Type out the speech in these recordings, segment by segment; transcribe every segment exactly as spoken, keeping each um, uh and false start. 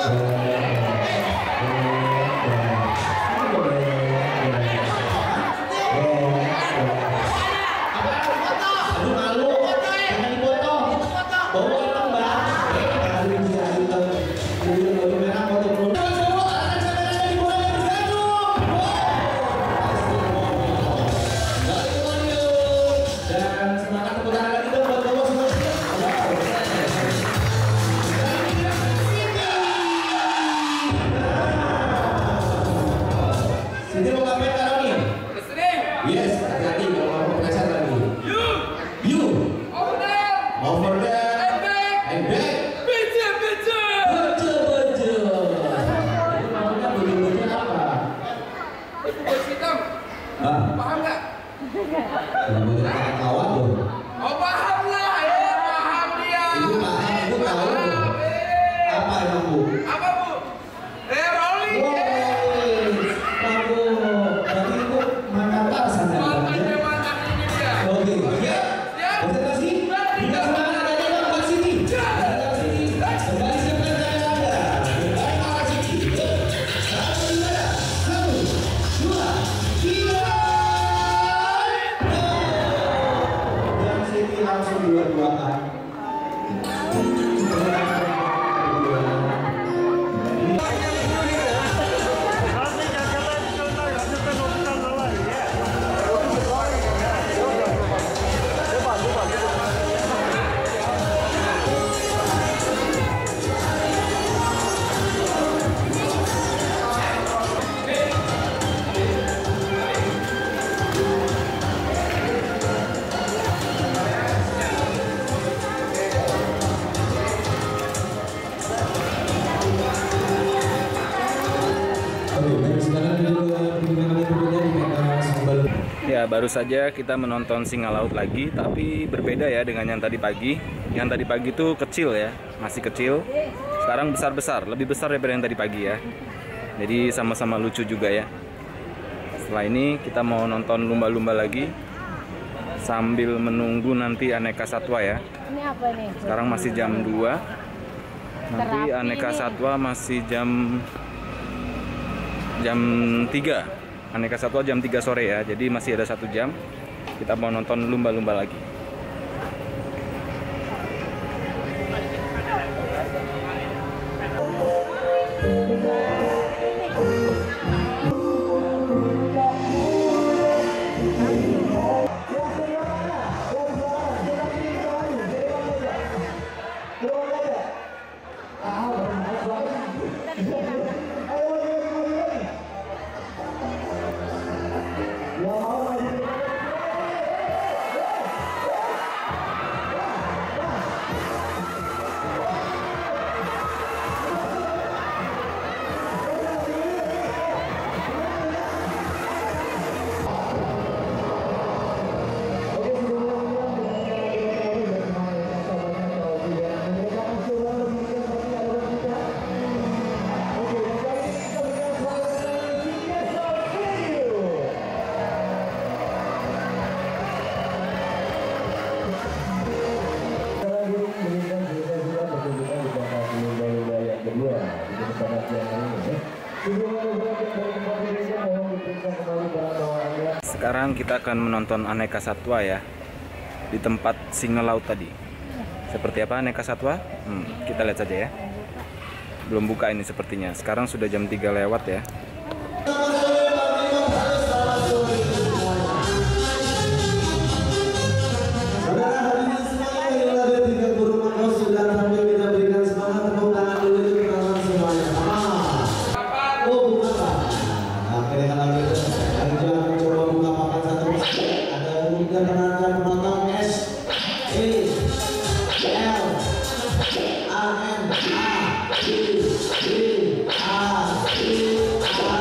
Ya, baru saja kita menonton singa laut lagi, tapi berbeda ya dengan yang tadi pagi. Yang tadi pagi itu kecil ya, masih kecil. Sekarang besar-besar, lebih besar daripada yang tadi pagi ya. Jadi sama-sama lucu juga ya. Setelah ini kita mau nonton lumba-lumba lagi sambil menunggu nanti aneka satwa ya. Ini apa nih? Sekarang masih jam dua. Nanti aneka satwa masih jam jam tiga. Aneka satwa jam tiga sore ya. Jadi masih ada satu jam. Kita mau nonton lumba-lumba lagi. Sekarang kita akan menonton aneka satwa ya di tempat singa laut tadi. Seperti apa aneka satwa? Hmm, kita lihat saja ya. Belum buka ini sepertinya. Sekarang sudah jam tiga lewat ya. A N A B B A B A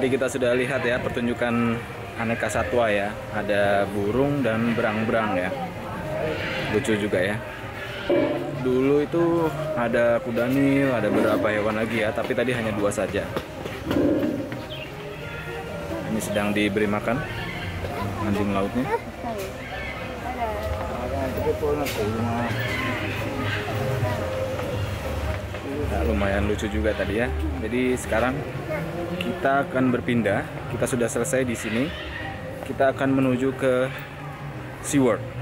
Tadi kita sudah lihat ya pertunjukan aneka satwa ya. Ada burung dan berang-berang ya. Lucu juga ya. Dulu itu ada kuda nil, ada beberapa hewan lagi ya, tapi tadi hanya dua saja. Ini sedang diberi makan anjing lautnya. Nah, lumayan lucu juga tadi ya. Jadi sekarang kita akan berpindah. Kita sudah selesai di sini. Kita akan menuju ke SeaWorld.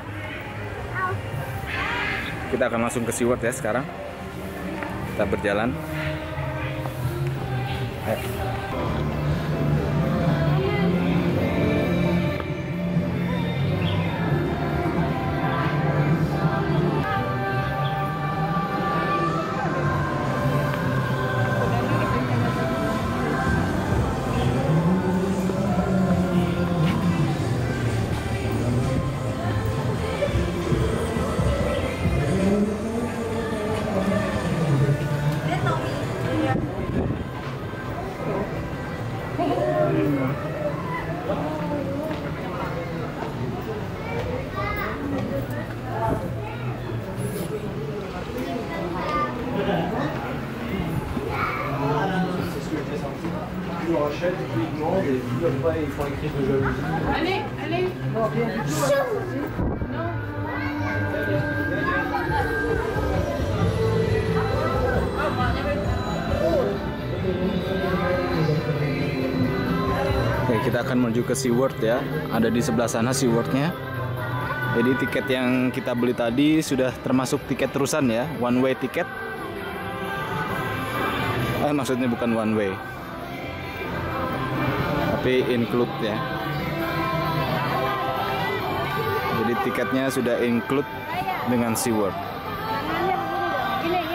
Kita akan langsung ke SeaWorld ya sekarang. Kita berjalan. Ayo. Allez, allez. Oke, kita akan menuju ke SeaWorld ya. Ada di sebelah sana SeaWorld-nya. Jadi tiket yang kita beli tadi sudah termasuk tiket terusan ya, one way tiket. Eh, maksudnya bukan one way, tapi include ya. Jadi tiketnya sudah include dengan SeaWorld. Tangannya begini dong. Gini,